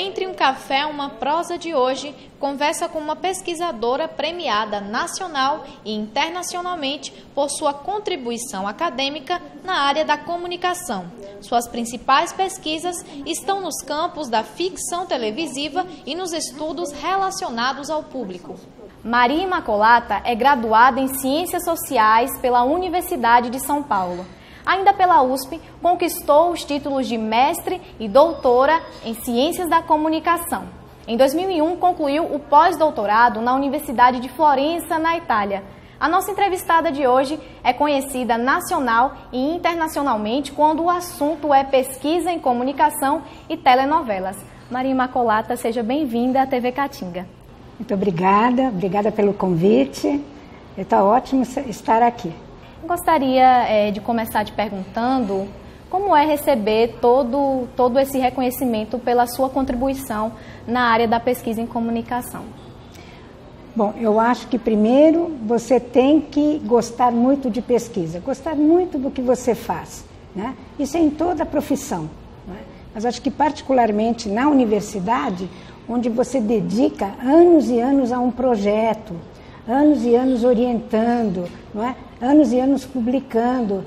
Entre um Café, uma Prosa de hoje conversa com uma pesquisadora premiada nacional e internacionalmente por sua contribuição acadêmica na área da comunicação. Suas principais pesquisas estão nos campos da ficção televisiva e nos estudos relacionados ao público. Maria Imacolata é graduada em Ciências Sociais pela Universidade de São Paulo. Ainda pela USP, conquistou os títulos de mestre e doutora em Ciências da Comunicação. Em 2001, concluiu o pós-doutorado na Universidade de Florença, na Itália. A nossa entrevistada de hoje é conhecida nacional e internacionalmente quando o assunto é pesquisa em comunicação e telenovelas. Maria Imacolata, seja bem-vinda à TV Caatinga. Muito obrigada pelo convite. Está ótimo estar aqui. Gostaria de começar te perguntando como é receber todo esse reconhecimento pela sua contribuição na área da pesquisa em comunicação. Bom, eu acho que primeiro você tem que gostar muito de pesquisa, gostar muito do que você faz, né? Isso é em toda a profissão, né? Mas acho que particularmente na universidade, onde você dedica anos e anos a um projeto, anos e anos orientando, não é? Anos e anos publicando.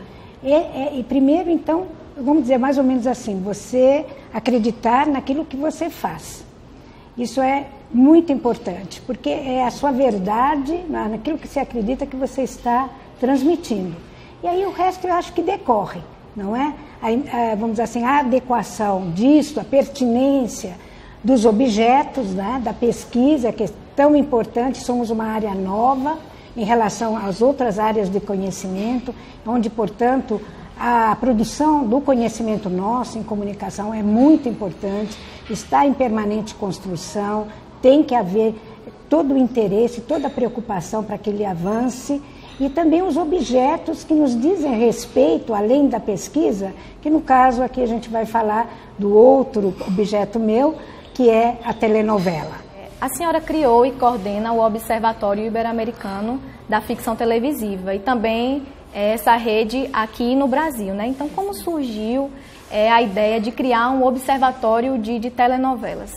E primeiro, então, vamos dizer mais ou menos assim, você acreditar naquilo que você faz. Isso é muito importante, porque é a sua verdade, naquilo que você acredita que você está transmitindo. E aí o resto eu acho que decorre, não é? Vamos dizer assim, a adequação disso, a pertinência dos objetos, né, da pesquisa, que é tão importante, somos uma área nova em relação às outras áreas de conhecimento, onde, portanto, a produção do conhecimento nosso em comunicação é muito importante, está em permanente construção, tem que haver todo o interesse, toda a preocupação para que ele avance, e também os objetos que nos dizem respeito, além da pesquisa, que no caso aqui a gente vai falar do outro objeto meu, que é a telenovela. A senhora criou e coordena o Observatório Ibero-Americano da Ficção Televisiva e também essa rede aqui no Brasil, né? Então, como surgiu a ideia de criar um observatório de telenovelas?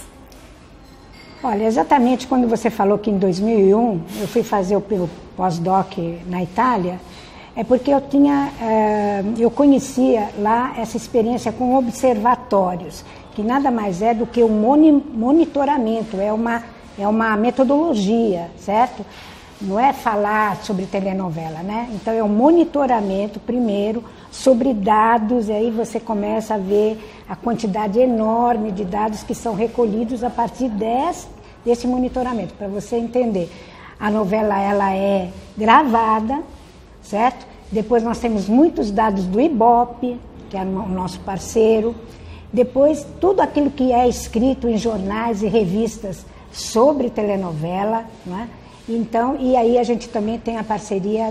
Olha, exatamente quando você falou que em 2001 eu fui fazer o pós-doc na Itália, é porque eu conhecia lá essa experiência com observatórios, que nada mais é do que um monitoramento, é uma metodologia, certo? Não é falar sobre telenovela, né? Então é um monitoramento primeiro sobre dados, e aí você começa a ver a quantidade enorme de dados que são recolhidos a partir desse monitoramento, para você entender. A novela ela é gravada, certo? Depois nós temos muitos dados do Ibope, que é o nosso parceiro. Depois, tudo aquilo que é escrito em jornais e revistas sobre telenovela, né? Então, e aí a gente também tem a parceria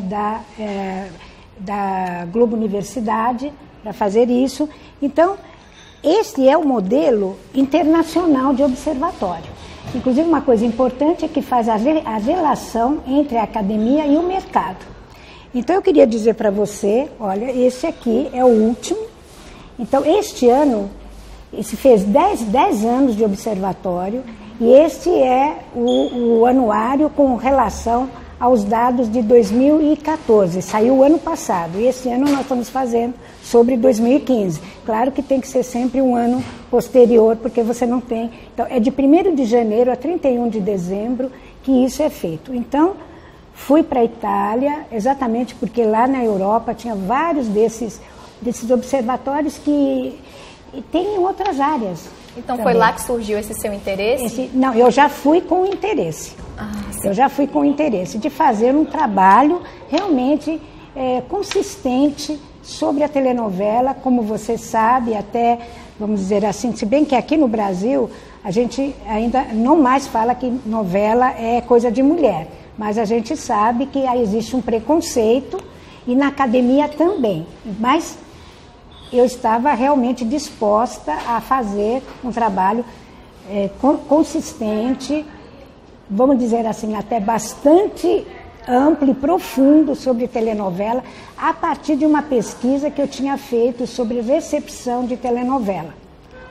da Globo Universidade para fazer isso. Então, este é o modelo internacional de observatório. Inclusive, uma coisa importante é que faz a relação entre a academia e o mercado. Então, eu queria dizer para você, olha, esse aqui é o último. Então, este ano, se fez 10 anos de observatório, e este é o anuário com relação aos dados de 2014. Saiu o ano passado, e esse ano nós estamos fazendo sobre 2015. Claro que tem que ser sempre um ano posterior, porque você não tem... Então, é de 1º de janeiro a 31 de dezembro que isso é feito. Então, fui para a Itália, exatamente porque lá na Europa tinha vários desses observatórios que tem em outras áreas. Então também. Foi lá que surgiu esse seu interesse? Não, eu já fui com interesse. Eu já fui com interesse de fazer um trabalho realmente consistente sobre a telenovela, como você sabe, até, vamos dizer assim, se bem que aqui no Brasil a gente ainda não mais fala que novela é coisa de mulher, mas a gente sabe que existe um preconceito e na academia também, mas eu estava realmente disposta a fazer um trabalho consistente, vamos dizer assim, até bastante amplo e profundo sobre telenovela, a partir de uma pesquisa que eu tinha feito sobre recepção de telenovela.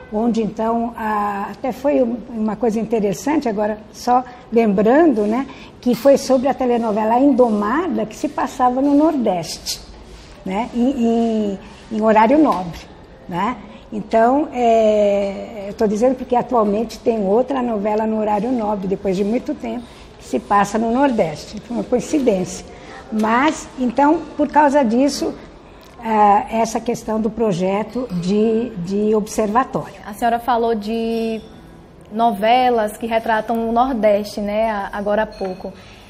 onde então, até foi uma coisa interessante, agora só lembrando, né, que foi sobre a telenovela Indomada, que se passava no Nordeste, né, em horário nobre, né? Então, eu estou dizendo porque atualmente tem outra novela no horário nobre, depois de muito tempo, que se passa no Nordeste. Foi uma coincidência. Mas, então, por causa disso, essa questão do projeto de observatório. A senhora falou de novelas que retratam o Nordeste, né, agora há pouco.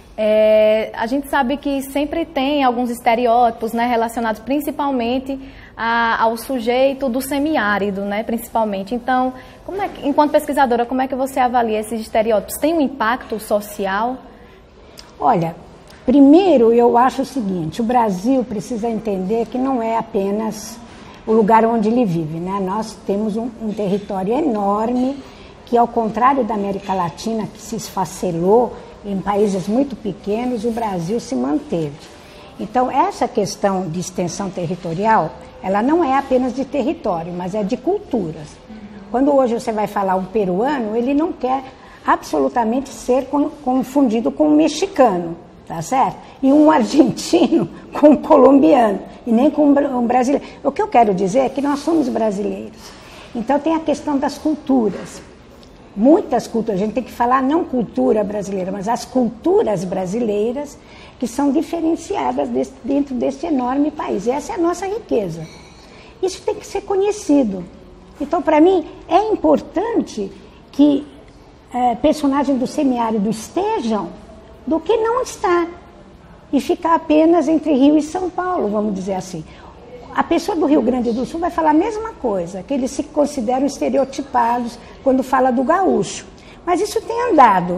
A gente sabe que sempre tem alguns estereótipos, né, relacionados principalmente ao sujeito do semiárido, né, principalmente. Então, enquanto pesquisadora, como é que você avalia esses estereótipos? Tem um impacto social? Olha, primeiro eu acho o seguinte, o Brasil precisa entender que não é apenas o lugar onde ele vive, né? Nós temos um território enorme que, ao contrário da América Latina, que se esfacelou em países muito pequenos, o Brasil se manteve. Então, essa questão de extensão territorial, ela não é apenas de território, mas é de culturas. Quando hoje você vai falar um peruano, ele não quer absolutamente ser confundido com um mexicano, tá certo? E um argentino com um colombiano, e nem com um brasileiro. O que eu quero dizer é que nós somos brasileiros. Então, tem a questão das culturas. Muitas culturas, a gente tem que falar não cultura brasileira, mas as culturas brasileiras que são diferenciadas dentro desse enorme país. E essa é a nossa riqueza. Isso tem que ser conhecido. Então, para mim, é importante que personagens do semiárido estejam do que não estar e ficar apenas entre Rio e São Paulo, vamos dizer assim. A pessoa do Rio Grande do Sul vai falar a mesma coisa, que eles se consideram estereotipados quando fala do gaúcho. Mas isso tem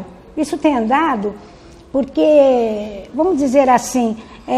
andado porque, vamos dizer assim,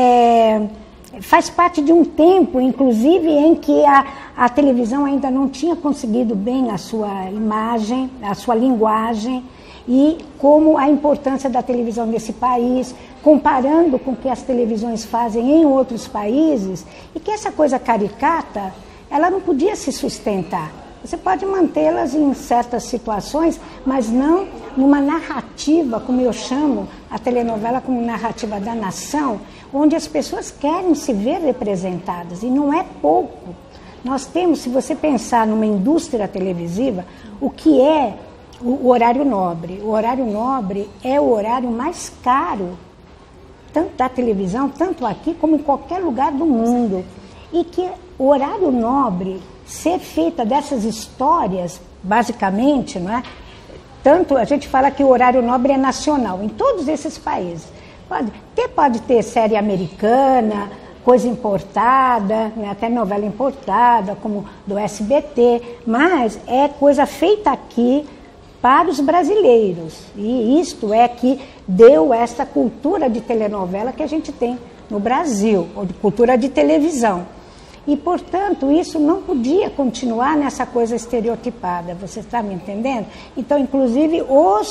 faz parte de um tempo, inclusive, em que a televisão ainda não tinha conseguido bem a sua imagem, a sua linguagem, e como a importância da televisão nesse país, comparando com o que as televisões fazem em outros países, e que essa coisa caricata, ela não podia se sustentar. Você pode mantê-las em certas situações, mas não numa narrativa, como eu chamo a telenovela como narrativa da nação, onde as pessoas querem se ver representadas, e não é pouco. Nós temos, se você pensar numa indústria televisiva, o que é o horário nobre? O horário nobre é o horário mais caro, tanto da televisão, tanto aqui como em qualquer lugar do mundo. E que o horário nobre, ser feita dessas histórias, basicamente, não é? Tanto a gente fala que o horário nobre é nacional, em todos esses países. Pode ter série americana, coisa importada, né, até novela importada, como do SBT, mas é coisa feita aqui para os brasileiros. E isto é que deu essa cultura de telenovela que a gente tem no Brasil, ou de cultura de televisão. E, portanto, isso não podia continuar nessa coisa estereotipada, você está me entendendo? Então, inclusive,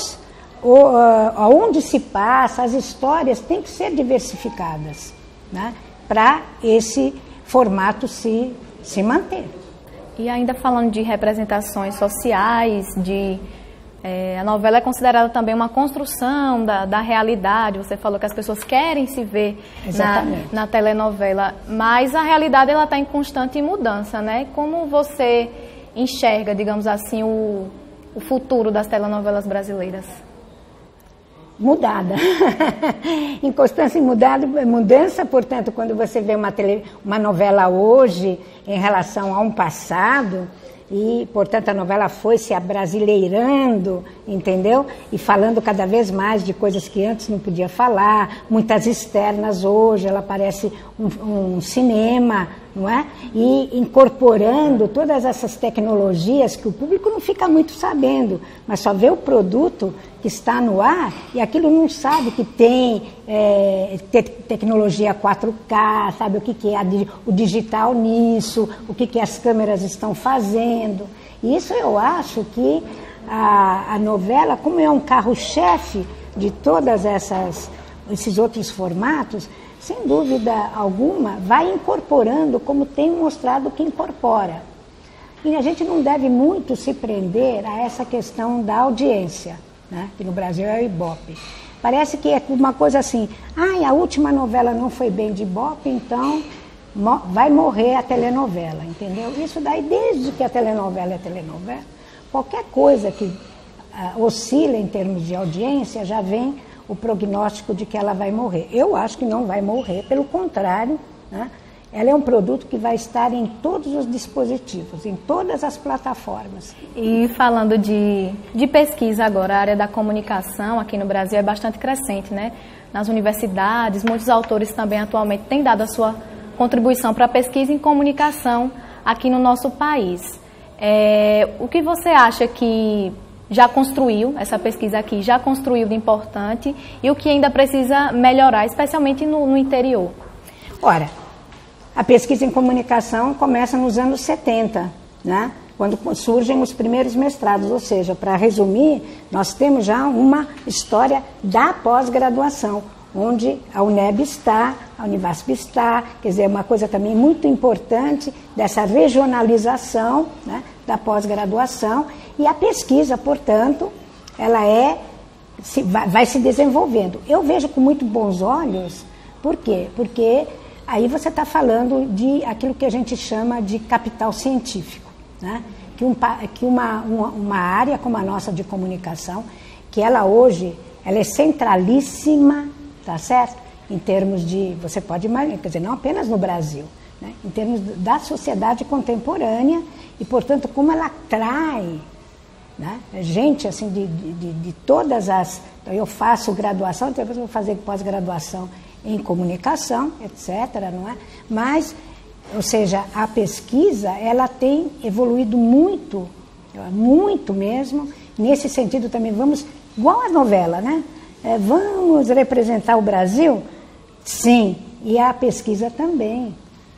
onde se passa, as histórias têm que ser diversificadas, né, para esse formato se manter. E ainda falando de representações sociais, a novela é considerada também uma construção da realidade. Você falou que as pessoas querem se ver na telenovela, mas a realidade está em constante mudança, né? Como você enxerga, digamos assim, o futuro das telenovelas brasileiras? Mudada. Inconstância e mudança, portanto, quando você vê uma novela hoje em relação a um passado, e, portanto, a novela foi se abrasileirando, entendeu? E falando cada vez mais de coisas que antes não podia falar, muitas externas hoje, ela parece um cinema, não é? E incorporando todas essas tecnologias que o público não fica muito sabendo, mas só vê o produto que está no ar e aquilo não sabe que tem tecnologia 4K, sabe o que é o digital nisso, o que as câmeras estão fazendo. Isso eu acho que a novela, como é um carro-chefe de todas esses outros formatos, sem dúvida alguma, vai incorporando como tem mostrado que incorpora. E a gente não deve muito se prender a essa questão da audiência, né? Que no Brasil é o Ibope. Parece que é uma coisa assim, a última novela não foi bem de Ibope, então vai morrer a telenovela, entendeu? Isso daí, desde que a telenovela é telenovela, qualquer coisa que oscila em termos de audiência, já vem o prognóstico de que ela vai morrer. Eu acho que não vai morrer, pelo contrário, né? Ela é um produto que vai estar em todos os dispositivos, em todas as plataformas. E falando de pesquisa agora, a área da comunicação aqui no Brasil é bastante crescente, né? Nas universidades, muitos autores também atualmente têm dado a sua contribuição para a pesquisa em comunicação aqui no nosso país. O que você acha que já construiu, essa pesquisa aqui, já construiu de importante e o que ainda precisa melhorar, especialmente no interior? Ora, a pesquisa em comunicação começa nos anos 70, né? Quando surgem os primeiros mestrados, ou seja, para resumir, nós temos já uma história da pós-graduação, onde a UNEB está, a Univasp está, quer dizer, é uma coisa também muito importante dessa regionalização, né, da pós-graduação, e a pesquisa, portanto, ela vai se desenvolvendo. Eu vejo com muito bons olhos, por quê? Porque aí você está falando de aquilo que a gente chama de capital científico, né? Que uma área como a nossa de comunicação, que ela hoje é centralíssima, tá certo? Em termos de, você pode imaginar, quer dizer, não apenas no Brasil, né? Em termos da sociedade contemporânea e, portanto, como ela atrai, né, gente assim de todas as... Então, eu faço graduação, depois eu vou fazer pós-graduação em comunicação, etc., não é? Mas, ou seja, a pesquisa, ela tem evoluído muito, muito mesmo, nesse sentido também, igual a novela, né? Vamos representar o Brasil? Sim, e a pesquisa também.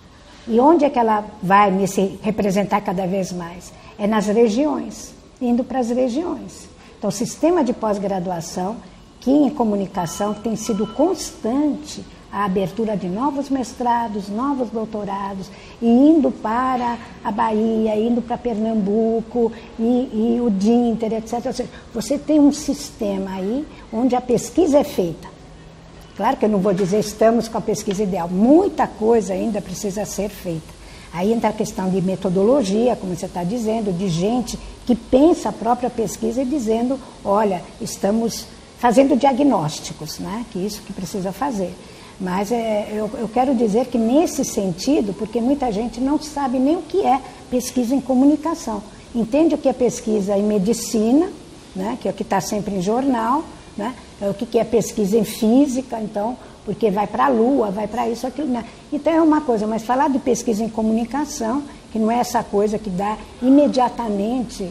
E onde é que ela vai representar cada vez mais? É nas regiões, indo para as regiões. Então, o sistema de pós-graduação, que em comunicação tem sido constante a abertura de novos mestrados, novos doutorados, e indo para a Bahia, indo para Pernambuco, e o DINTER, etc. Ou seja, você tem um sistema aí onde a pesquisa é feita. Claro que eu não vou dizer estamos com a pesquisa ideal, muita coisa ainda precisa ser feita. Aí entra a questão de metodologia, como você está dizendo, de gente que pensa a própria pesquisa e dizendo, olha, estamos fazendo diagnósticos, né? Que isso que precisa fazer. Mas eu quero dizer que nesse sentido, porque muita gente não sabe nem o que é pesquisa em comunicação. Entende o que é pesquisa em medicina, né? Que é o que está sempre em jornal, né? O que é pesquisa em física, então, porque vai para a Lua, vai para isso, aquilo, né? Então é uma coisa, mas falar de pesquisa em comunicação, que não é essa coisa que dá imediatamente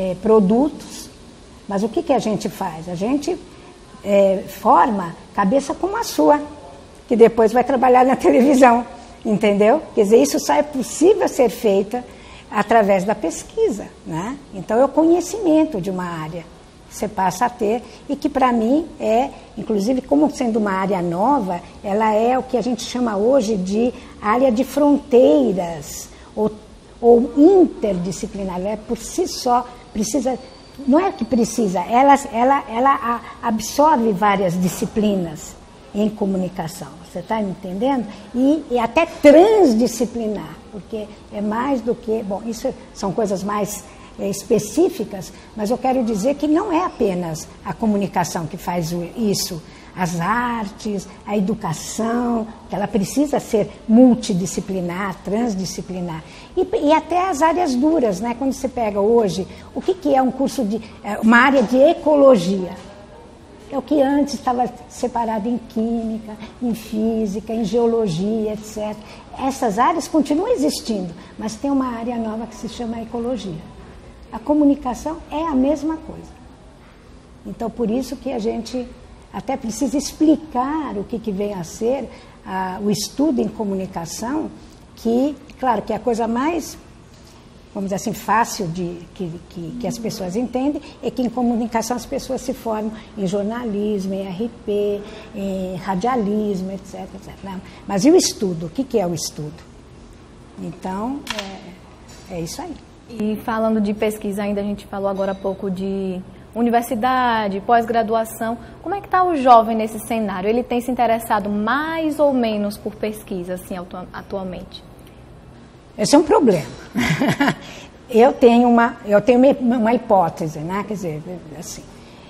produtos, mas o que a gente faz? A gente forma cabeça como a sua, que depois vai trabalhar na televisão, entendeu? Quer dizer, isso só é possível ser feita através da pesquisa, né? Então é o conhecimento de uma área que você passa a ter e que para mim inclusive como sendo uma área nova, ela é o que a gente chama hoje de área de fronteiras ou interdisciplinar. Ela por si só precisa, não é que precisa, ela absorve várias disciplinas em comunicação, você está me entendendo? E até transdisciplinar, porque é mais do que... Bom, isso são coisas mais específicas, mas eu quero dizer que não é apenas a comunicação que faz isso. As artes, a educação, que ela precisa ser multidisciplinar, transdisciplinar. E até as áreas duras, né? Quando você pega hoje, o que é um curso uma área de ecologia? É o que antes estava separado em química, em física, em geologia, etc. Essas áreas continuam existindo, mas tem uma área nova que se chama ecologia. A comunicação é a mesma coisa. Então, por isso que a gente até precisa explicar o que vem a ser o estudo em comunicação, que, claro, que é a coisa mais, vamos dizer assim, fácil que as pessoas entendem, é que em comunicação as pessoas se formam em jornalismo, em RP, em radialismo, etc, etc. Mas e o estudo? O que é o estudo? Então, é isso aí. E falando de pesquisa ainda, a gente falou agora há pouco de universidade, pós-graduação. Como é que está o jovem nesse cenário? Ele tem se interessado mais ou menos por pesquisa, assim, atualmente? Esse é um problema. Eu tenho uma hipótese, né? Quer dizer, assim,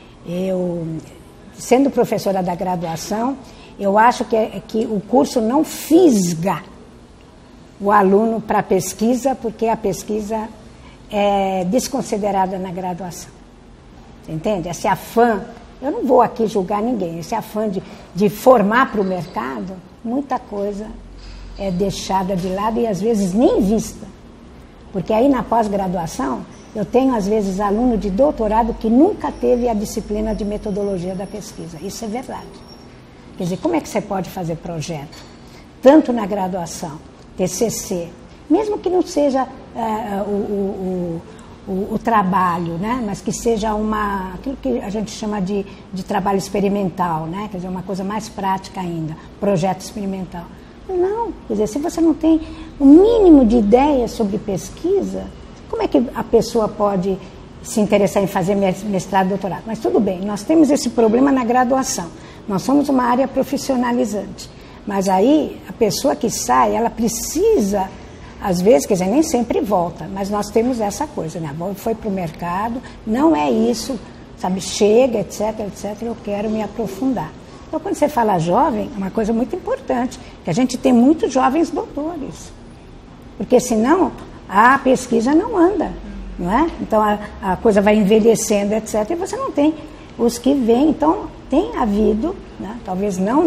sendo professora da graduação, eu acho que o curso não fisga o aluno para a pesquisa, porque a pesquisa é desconsiderada na graduação. Entende? Esse afã, eu não vou aqui julgar ninguém, esse afã de formar para o mercado, muita coisa é deixada de lado e às vezes nem vista. Porque aí na pós-graduação, eu tenho às vezes aluno de doutorado que nunca teve a disciplina de metodologia da pesquisa. Isso é verdade. Quer dizer, como é que você pode fazer projeto? Tanto na graduação, TCC, mesmo que não seja o trabalho, né? Mas que seja aquilo que a gente chama de trabalho experimental, né? Quer dizer, uma coisa mais prática ainda, projeto experimental. Não, quer dizer, se você não tem o mínimo de ideia sobre pesquisa, como é que a pessoa pode se interessar em fazer mestrado, doutorado? Mas tudo bem, nós temos esse problema na graduação. Nós somos uma área profissionalizante. Mas aí, a pessoa que sai, ela precisa, às vezes, quer dizer, nem sempre volta, mas nós temos essa coisa, né? Foi para o mercado, não é isso, sabe, chega, etc, etc, eu quero me aprofundar. Então, quando você fala jovem, é uma coisa muito importante, que a gente tem muitos jovens doutores, porque senão a pesquisa não anda, não é? Então, a coisa vai envelhecendo, etc, e você não tem os que vêm. Então, tem havido, né? Talvez não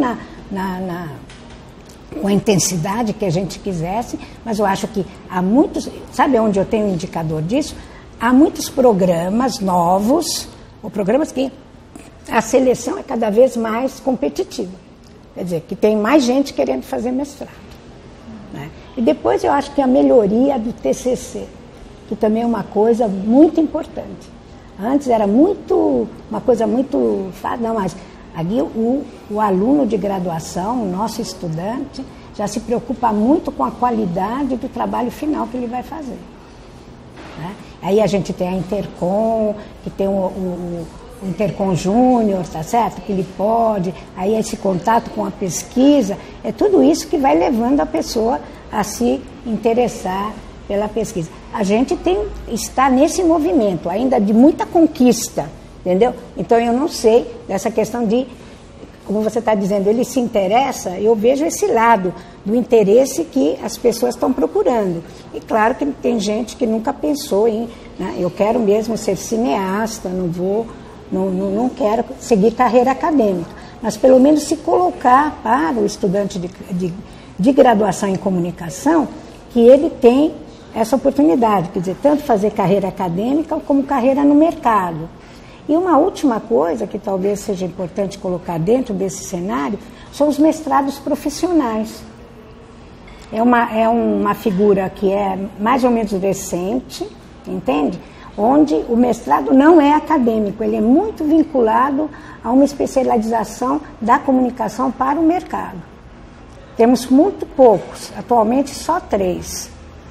com a intensidade que a gente quisesse, mas eu acho que há muitos, sabe onde eu tenho um indicador disso? Há muitos programas novos, ou programas que a seleção é cada vez mais competitiva. Quer dizer, que tem mais gente querendo fazer mestrado. Né? E depois eu acho que a melhoria do TCC, que também é uma coisa muito importante. Antes era uma coisa muito fácil, não, mas ali o aluno de graduação, o nosso estudante, já se preocupa muito com a qualidade do trabalho final que ele vai fazer. Né? Aí a gente tem a Intercom, que tem o Intercom Júnior, tá certo? Que ele pode, aí esse contato com a pesquisa, é tudo isso que vai levando a pessoa a se interessar pela pesquisa. A gente está nesse movimento ainda de muita conquista, entendeu? Então eu não sei dessa questão de, como você está dizendo, ele se interessa, eu vejo esse lado do interesse que as pessoas estão procurando. E claro que tem gente que nunca pensou em, né, eu quero mesmo ser cineasta, não quero seguir carreira acadêmica, mas pelo menos se colocar para o estudante de graduação em comunicação, que ele tem essa oportunidade, quer dizer, tanto fazer carreira acadêmica como carreira no mercado. E uma última coisa que talvez seja importante colocar dentro desse cenário são os mestrados profissionais. É uma figura que é mais ou menos recente, entende? Onde o mestrado não é acadêmico, ele é muito vinculado a uma especialização da comunicação para o mercado. Temos muito poucos, atualmente só 3.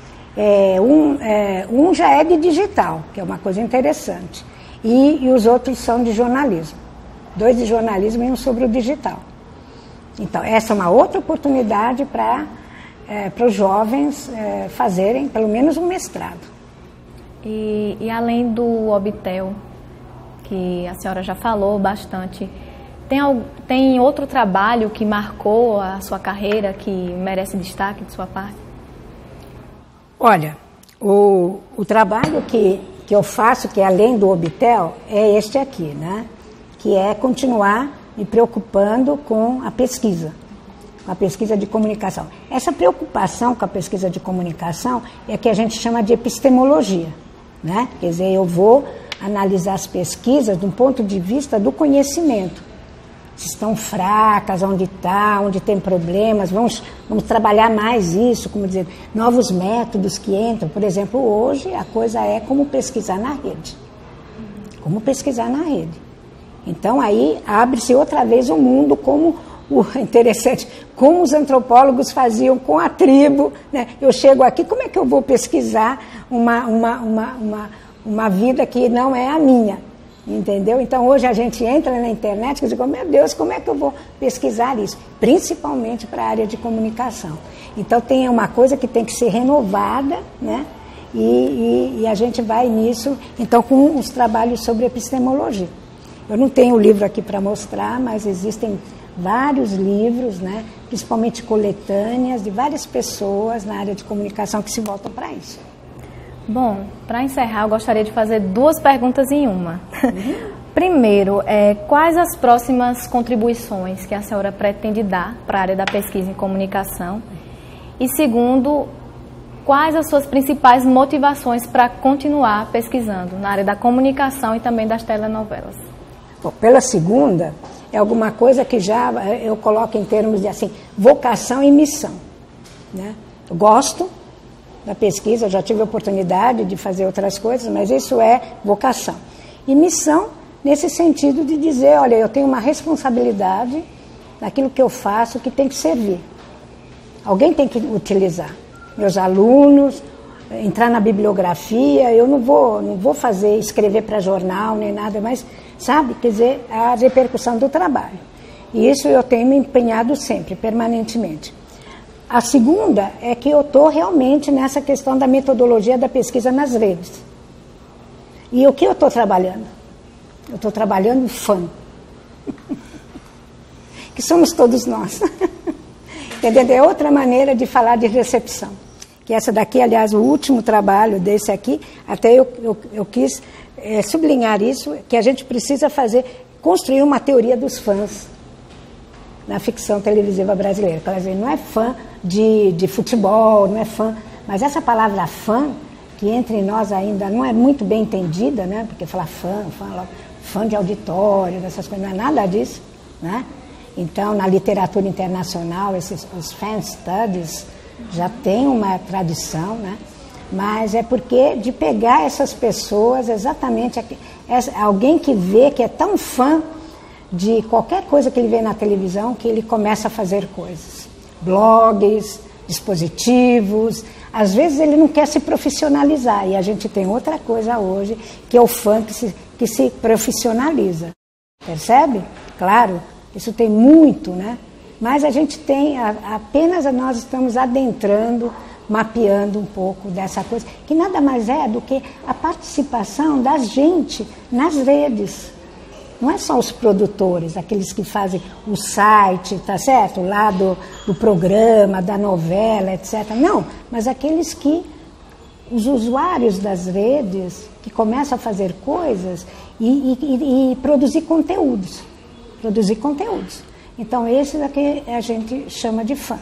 Um já é de digital, que é uma coisa interessante, e os outros são de jornalismo. 2 de jornalismo e um sobre o digital. Então, essa é uma outra oportunidade para os jovens fazerem pelo menos um mestrado. E além do Obtel, que a senhora já falou bastante, tem outro trabalho que marcou a sua carreira, que merece destaque de sua parte? Olha, o trabalho que eu faço, que é além do Obtel, é este aqui, né? Que é continuar me preocupando com a pesquisa de comunicação. Essa preocupação com a pesquisa de comunicação é que a gente chama de epistemologia, né? Quer dizer, eu vou analisar as pesquisas de um ponto de vista do conhecimento. Se estão fracas, onde tem problemas, vamos trabalhar mais isso, como dizer, novos métodos que entram. Por exemplo, hoje a coisa é como pesquisar na rede. Como pesquisar na rede. Então aí abre-se outra vez o mundo como interessante, como os antropólogos faziam com a tribo, né? Eu chego aqui, como é que eu vou pesquisar uma vida que não é a minha? Entendeu? Então hoje a gente entra na internet e diz, meu Deus, como é que eu vou pesquisar isso? Principalmente para a área de comunicação. Então tem uma coisa que tem que ser renovada, né? E a gente vai nisso, então, com os trabalhos sobre epistemologia. Eu não tenho o livro aqui para mostrar, mas existem vários livros, né, principalmente coletâneas, de várias pessoas na área de comunicação que se voltam para isso. Bom, para encerrar, eu gostaria de fazer 2 perguntas em uma. Primeiro, quais as próximas contribuições que a senhora pretende dar para a área da pesquisa em comunicação? E segundo, quais as suas principais motivações para continuar pesquisando na área da comunicação e também das telenovelas? Bom, pela segunda, é alguma coisa que já eu coloco em termos de assim, vocação e missão, né? Eu gosto da pesquisa, eu já tive a oportunidade de fazer outras coisas, mas isso é vocação. E missão, nesse sentido de dizer, olha, eu tenho uma responsabilidade naquilo que eu faço que tem que servir. Alguém tem que utilizar. Meus alunos, entrar na bibliografia, eu não vou escrever para jornal nem nada, mas, sabe, quer dizer, a repercussão do trabalho. E isso eu tenho me empenhado sempre, permanentemente. A segunda é que eu estou realmente nessa questão da metodologia da pesquisa nas redes. E o que eu estou trabalhando? Eu estou trabalhando fã. Que somos todos nós. Entendeu? É outra maneira de falar de recepção. Que essa daqui, aliás, o último trabalho desse aqui, até eu quis sublinhar isso, que a gente precisa construir uma teoria dos fãs na ficção televisiva brasileira. Quer dizer, não é fã de futebol, não é fã, mas essa palavra fã, que entre nós ainda não é muito bem entendida, né? Porque falar fã de auditório, dessas coisas, não é nada disso, né? Então, na literatura internacional, os fan studies já tem uma tradição, né? Mas é porque de pegar essas pessoas, exatamente alguém que vê, que é tão fã de qualquer coisa que ele vê na televisão, que ele começa a fazer coisas. Blogs, dispositivos, às vezes ele não quer se profissionalizar, e a gente tem outra coisa hoje, que é o fã que se profissionaliza. Percebe? Claro, isso tem muito, né? Mas a gente tem, apenas nós estamos adentrando, mapeando um pouco dessa coisa, que nada mais é do que a participação da gente nas redes. Não é só os produtores, aqueles que fazem o site, tá certo? Lá do programa, da novela, etc. Não, mas aqueles os usuários das redes, que começam a fazer coisas e produzir conteúdos. Então, esse daqui a gente chama de fã.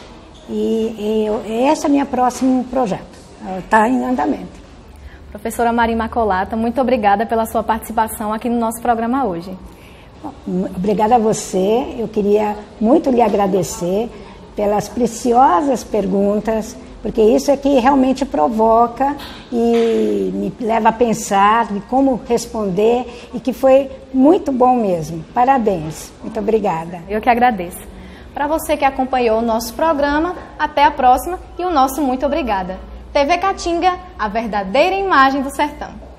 E esse é o meu próximo projeto. Está em andamento. Professora Maria Imacolata, muito obrigada pela sua participação aqui no nosso programa hoje. Obrigada a você. Eu queria muito lhe agradecer pelas preciosas perguntas, porque isso é que realmente provoca e me leva a pensar de como responder, e que foi muito bom mesmo. Parabéns. Muito obrigada. Eu que agradeço. Para você que acompanhou o nosso programa, até a próxima e o nosso muito obrigada. TV Caatinga, a verdadeira imagem do sertão.